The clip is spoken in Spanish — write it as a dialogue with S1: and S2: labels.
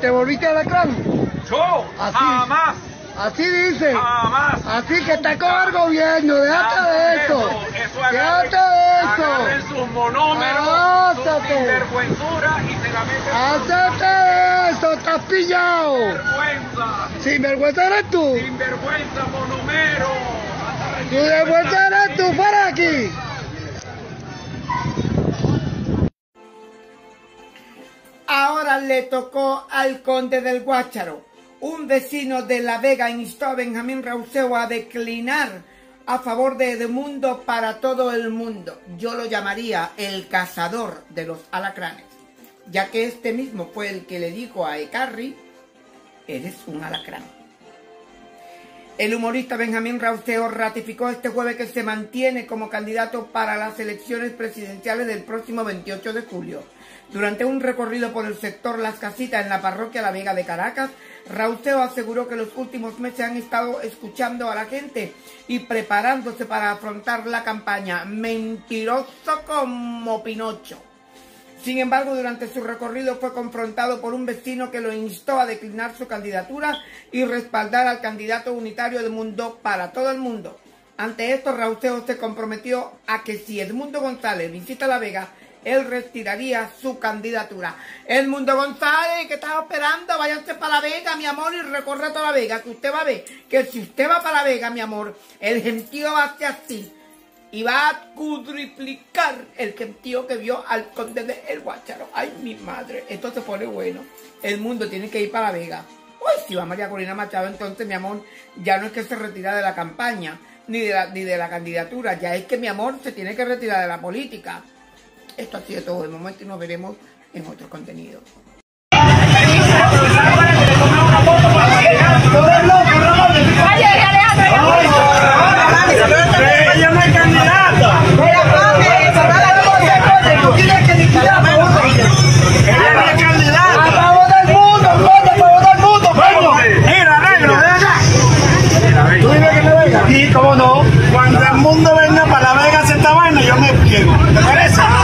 S1: te volviste alacrán.
S2: Yo,
S1: Así.
S2: jamás.
S1: Así dice.
S2: Jamás.
S1: Así que está con el gobierno, déjate de eso. Déjate de eso.
S2: Agarren sus monómeros, su sinvergüenzura y se la meten.
S1: Hacete eso, estás pillado.
S2: Sinvergüenza.
S1: Sinvergüenza eres tú.
S2: Sinvergüenza, monomero.
S1: Tu vergüenza eres tú, para aquí. Ahora le tocó al conde del Guácharo. Un vecino de La Vega instó a Benjamín Rauseo a declinar a favor de Edmundo para todo el mundo. Yo lo llamaría el cazador de los alacranes, ya que este mismo fue el que le dijo a Ecarri: eres un alacrán. El humorista Benjamín Rauseo ratificó este jueves que se mantiene como candidato para las elecciones presidenciales del próximo 28 de julio. Durante un recorrido por el sector Las Casitas en la parroquia La Vega de Caracas, Rauseo aseguró que los últimos meses han estado escuchando a la gente y preparándose para afrontar la campaña. Mentiroso como Pinocho. Sin embargo, durante su recorrido fue confrontado por un vecino que lo instó a declinar su candidatura y respaldar al candidato unitario Edmundo para todo el mundo. Ante esto, Rauseo se comprometió a que si Edmundo González visita La Vega, él retiraría su candidatura. Edmundo González, ¿qué estás esperando? Váyanse para La Vega, mi amor, y recorra toda La Vega, que usted va a ver que si usted va para La Vega, mi amor, el gentío va a ser así. Y va a cuadruplicar el gentío que vio al conde de El Guácharo. Ay, mi madre, esto se pone bueno. El mundo tiene que ir para La Vega. Uy, si va María Corina Machado, entonces, mi amor, ya no es que se retira de la campaña, ni de la candidatura. Ya es que, mi amor, se tiene que retirar de la política. Esto ha sido todo de momento y nos veremos en otro contenido.
S3: Y cómo no, cuando el mundo venga para La Vega a hacer esta vaina, yo me pliego. ¿Te parece?